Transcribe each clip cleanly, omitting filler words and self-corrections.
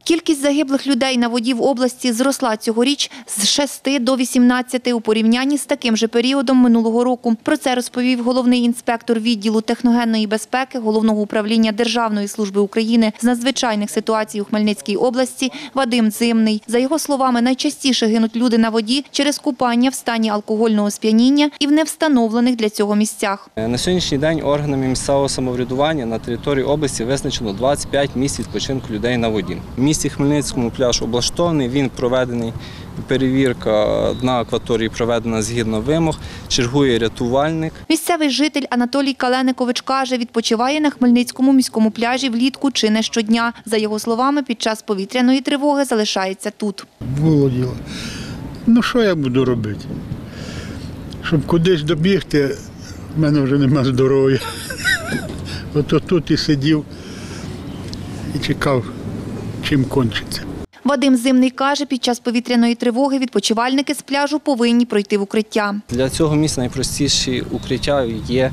Кількість загиблих людей на воді в області зросла цьогоріч з 6 до 18 у порівнянні з таким же періодом минулого року. Про це розповів головний інспектор відділу техногенної безпеки Головного управління Державної служби України з надзвичайних ситуацій у Хмельницькій області Вадим Зимний. За його словами, найчастіше гинуть люди на воді через купання в стані алкогольного сп'яніння і в невстановлених для цього місцях. На сьогоднішній день органами місцевого самоврядування на території області визначено 25 місць відпочинку людей на воді. В місті Хмельницькому пляж облаштований, він проведений, перевірка на акваторії проведена згідно вимог, чергує рятувальник. Місцевий житель Анатолій Каленикович каже, відпочиває на Хмельницькому міському пляжі влітку чи не щодня. За його словами, під час повітряної тривоги залишається тут. Було діло. Ну що я буду робити? Щоб кудись добігти, в мене вже нема здоров'я. Ото тут і сидів і чекав, чим кончиться. Вадим Зимний каже, під час повітряної тривоги відпочивальники з пляжу повинні пройти в укриття. Для цього місця найпростіші укриття є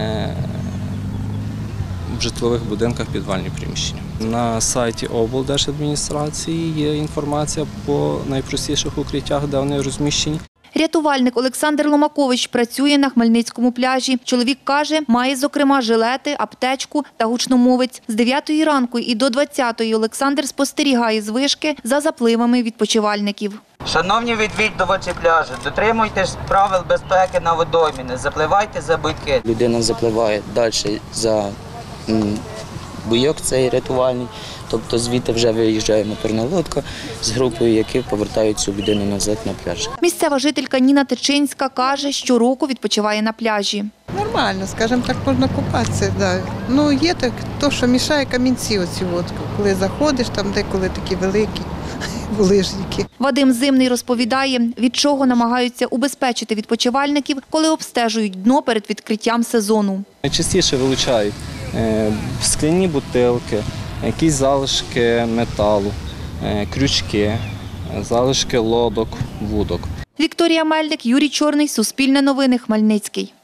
в житлових будинках підвальні приміщення. На сайті облдержадміністрації є інформація по найпростіших укриттях, де вони розміщені. Рятувальник Олександр Ломакович працює на Хмельницькому пляжі. Чоловік каже, має, зокрема, жилети, аптечку та гучномовець. З 9 ранку і до 20 Олександр спостерігає з вишки за запливами відпочивальників. Шановні відвідувачі пляжу, дотримуйтесь правил безпеки на водоймі, не запливайте за буйки. Людина запливає далі за буйок цей рятувальний, тобто звідти вже виїжджає моторна лодка з групою, які повертають цю людину назад на пляж. Місцева жителька Ніна Тичинська каже, щороку відпочиває на пляжі. Нормально, скажімо так, можна купатися. Да. Ну, є так, то, що мішає камінці оці, коли заходиш, там деколи такі великі булижники. Вадим Зимний розповідає, від чого намагаються убезпечити відпочивальників, коли обстежують дно перед відкриттям сезону. Найчастіше вилучають скляні бутилки, якісь залишки металу, крючки, залишки лодок, вудок. Вікторія Мельник, Юрій Чорний, Суспільне новини, Хмельницький.